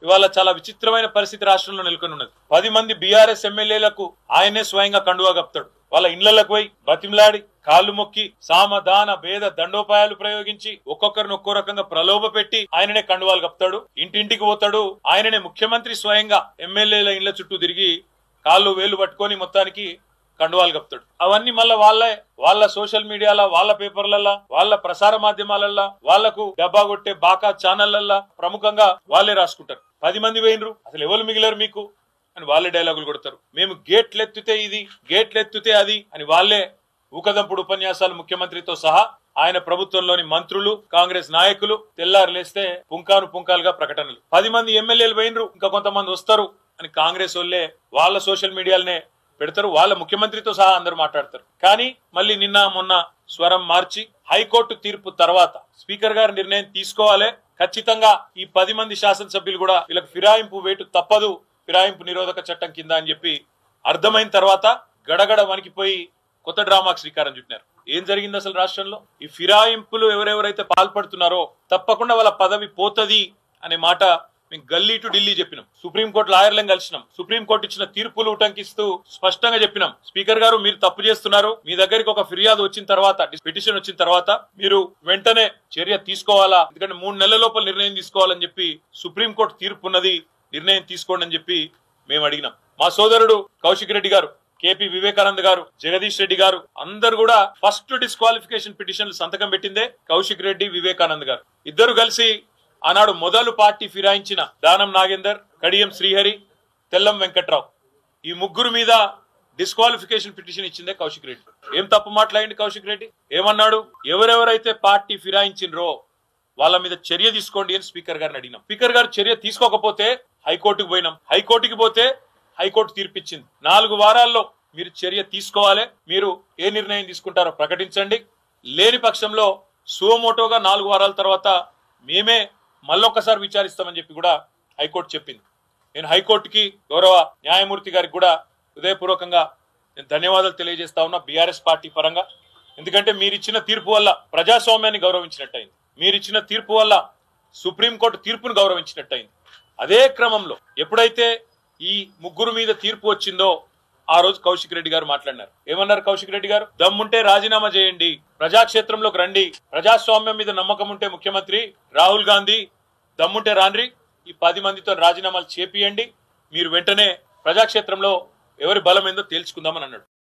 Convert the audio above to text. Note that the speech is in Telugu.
ఇవాళ చాలా విచిత్రమైన పరిస్థితి రాష్ట్రంలో నెలకొని ఉన్నది. 10 మంది బీఆర్ఎస్ ఎమ్మెల్యేలకు ఆయనే స్వయంగా కండువా కప్తాడు. వాళ్ళ ఇళ్లకు పోయి బతిమలాడి కాళ్ళు మొక్కి సామధాన భేద దండోపాయాలు ప్రయోగించి ఒక్కొక్కరిని ఒక్కో రకంగా ప్రలోభ పెట్టి ఆయననే కండువాలు కప్తాడు. ఇంటింటికి పోతాడు. ఆయననే ముఖ్యమంత్రి స్వయంగా ఎమ్మెల్యేల ఇళ్ల చుట్టూ తిరిగి కాళ్ళు వేలు పట్టుకొని మొత్తానికి కండువాలు కప్తాడు. అవన్నీ మళ్ళా వాళ్ళ సోషల్ మీడియాలో, వాళ్ళ పేపర్లల్లా, వాళ్ళ ప్రసార మాధ్యమాలల్లా, వాళ్లకు డబ్బా కొట్టే బాకా ఛానళ్లల్లా ప్రముఖంగా వాళ్ళే రాసుకుంటారు. 10 మంది పోయినరు, అసలు ఎవరు మిగిలారు మీకు అని వాళ్ళే డైలాగులు కొడతారు. మేము గేట్లెత్తితే ఇది, గేట్లెత్తితే అది అని వాళ్ళే ఊకదంపుడు ఉపన్యాసాలు ముఖ్యమంత్రితో సహా ఆయన ప్రభుత్వంలోని మంత్రులు, కాంగ్రెస్ నాయకులు తెల్లారులేస్తే పుంకాలుగా ప్రకటనలు. 10 మంది ఎమ్మెల్యేలు పోయినరు, ఇంకా కొంతమంది వస్తారు అని కాంగ్రెస్ వాళ్ళే వాళ్ళ సోషల్ మీడియాలనే పెడతారు. వాళ్ళ ముఖ్యమంత్రితో సహా అందరూ మాట్లాడతారు. కానీ మళ్ళీ నిన్న మొన్న స్వరం మార్చి హైకోర్టు తీర్పు తర్వాత స్పీకర్ గారు నిర్ణయం తీసుకోవాలి, ఖచ్చితంగా ఈ 10 మంది శాసనసభ్యులు కూడా వీళ్ళకి ఫిరాయింపు వేటు తప్పదు, ఫిరాయింపు నిరోధక చట్టం కింద అని చెప్పి అర్థమైన తర్వాత గడగడ వణికిపోయి కొత్త డ్రామాకు శ్రీకారం చుట్టినారు. ఏం జరిగింది అసలు రాష్ట్రంలో? ఈ ఫిరాయింపులు ఎవరెవరైతే పాల్పడుతున్నారో తప్పకుండా వాళ్ళ పదవి పోతది అనే మాట మేము గల్లీ టు ఢిల్లీ చెప్పినాం. సుప్రీంకోర్టు లాయర్లను కలిసినాం. సుప్రీంకోర్టు ఇచ్చిన తీర్పులు ఉటంకిస్తూ స్పష్టంగా చెప్పినాం, స్పీకర్ గారు మీరు తప్పు చేస్తున్నారు, మీ దగ్గరికి ఒక ఫిర్యాదు వచ్చిన తర్వాత, పిటిషన్ వచ్చిన తర్వాత మీరు వెంటనే చర్య తీసుకోవాలా, ఎందుకంటే 3 నెలల లోపల నిర్ణయం తీసుకోవాలని చెప్పి సుప్రీంకోర్టు తీర్పు ఉన్నది, నిర్ణయం తీసుకోండి అని చెప్పి మేము అడిగినాం. మా సోదరుడు కౌశిక్ రెడ్డి గారు, కేపీ వివేకానంద్ గారు, జగదీష్ రెడ్డి గారు అందరు కూడా ఫస్ట్ డిస్క్వాలిఫికేషన్ పిటిషన్లు సంతకం పెట్టిందే కౌశిక్ రెడ్డి, వివేకానంద్ గారు. ఇద్దరు కలిసి ఆనాడు మొదలు పార్టీ ఫిరాయించిన దానం నాగేందర్, కడియం శ్రీహరి, తెల్లం వెంకట్రావు ఈ ముగ్గురు మీద డిస్క్వాలిఫికేషన్ పిటిషన్ ఇచ్చిందే కౌశిక్ రెడ్డి. ఏం తప్పు మాట్లాడింది కౌశిక్ రెడ్డి? ఏమన్నాడు? ఎవరెవరైతే పార్టీ ఫిరాయించినరో వాళ్ళ మీద చర్య తీసుకోండి అని స్పీకర్ గారిని అడిగినాం. స్పీకర్ గారు చర్య తీసుకోకపోతే హైకోర్టుకు పోయినాం. హైకోర్టుకి పోతే హైకోర్టు తీర్పిచ్చింది, 4 వారాల్లో మీరు చర్య తీసుకోవాలి, మీరు ఏ నిర్ణయం తీసుకుంటారో ప్రకటించండి, లేని పక్షంలో సుమోటోగా 4 వారాల తర్వాత మేమే మళ్ళొక్కసారి విచారిస్తామని చెప్పి కూడా హైకోర్టు చెప్పింది. నేను హైకోర్టుకి, గౌరవ న్యాయమూర్తి గారికి కూడా హృదయపూర్వకంగా నేను ధన్యవాదాలు తెలియజేస్తా ఉన్నా బీఆర్ఎస్ పార్టీ పరంగా. ఎందుకంటే మీరిచ్చిన తీర్పు వల్ల ప్రజాస్వామ్యాన్ని గౌరవించినట్టయింది, మీరిచ్చిన తీర్పు వల్ల సుప్రీంకోర్టు తీర్పును గౌరవించినట్టయింది. అదే క్రమంలో ఎప్పుడైతే ఈ ముగ్గురు మీద తీర్పు వచ్చిందో ఆ రోజు కౌశిక్ రెడ్డి గారు మాట్లాడినారు. ఏమన్నారు కౌశిక్ రెడ్డి గారు? దమ్ముంటే రాజీనామా చేయండి, ప్రజాక్షేత్రంలోకి రండి, ప్రజాస్వామ్యం మీద నమ్మకం ఉంటే ముఖ్యమంత్రి రాహుల్ గాంధీ దమ్ముంటే రాండ్రి, ఈ 10 మందితో రాజీనామాలు చేపియండి, మీరు వెంటనే ప్రజాక్షేత్రంలో ఎవరి బలం ఏందో తేల్చుకుందామని అన్నాడు.